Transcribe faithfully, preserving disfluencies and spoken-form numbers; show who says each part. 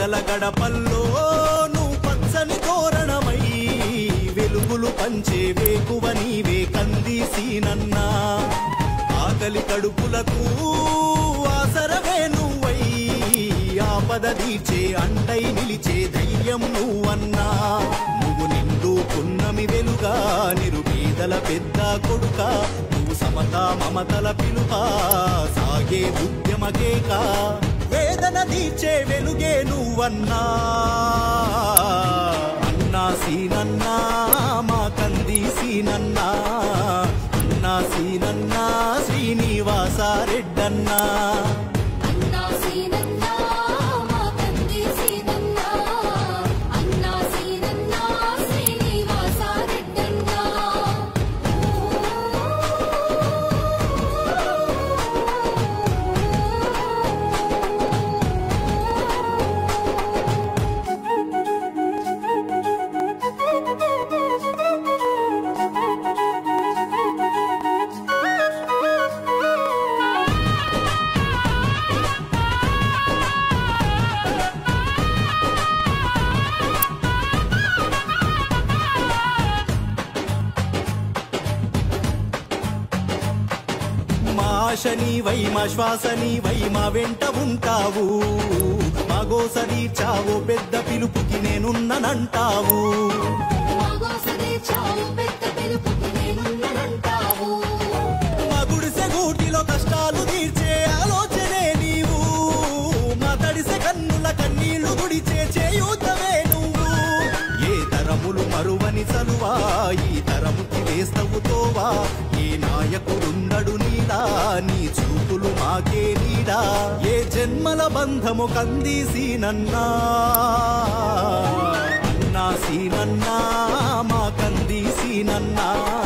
Speaker 1: పేదల గడపల్లో నువ్వు పచ్చని తోరణమై వెలుగులు పంచే వేకువ నీవే కందిసీనన్నా ఆకలి కడుపులకు ఆసరవే నువ్వై ఆపద తీర్చే అండై నిలిచే ధైర్యం నువ్వన్నా నువ్వు నిండు పున్నమి వెలుగా నిరుపేదల పెద్ద కొడుక నువ్వు సమత మమతల పిలుపా సాగే ఉద్యమకేక వేదన తీర్చే వెలుగే నువ్వన్నా అన్నా సీనన్నా మా కందిసీనన్నా అన్నా సీనన్నా శ్రీనివాస రెడ్డన్నా ఆశనీవై మా శ్వాసనీవై మా వెంట ఉంటావు మా గోసది చావు పెద్ద పిలుపుకి నేనున్ననంటావు మా గుడిసె గూటిలో కష్టాలు తీర్చే ఆలోచనే నీవు మా తడిసె కన్నుల కన్నీళ్లు గుడిచే చేయూతవే నువ్వు ఏ తరములు మరువని చలువా ఈ తరముకి వేస్తవు తోవా ఏ నాయకుడుండడు నీడా నీ చూపులు మాకే నీడా ఏ జన్మల బంధము కందిసీనన్నా అన్నా సీనన్నా మా కందిసీనన్నా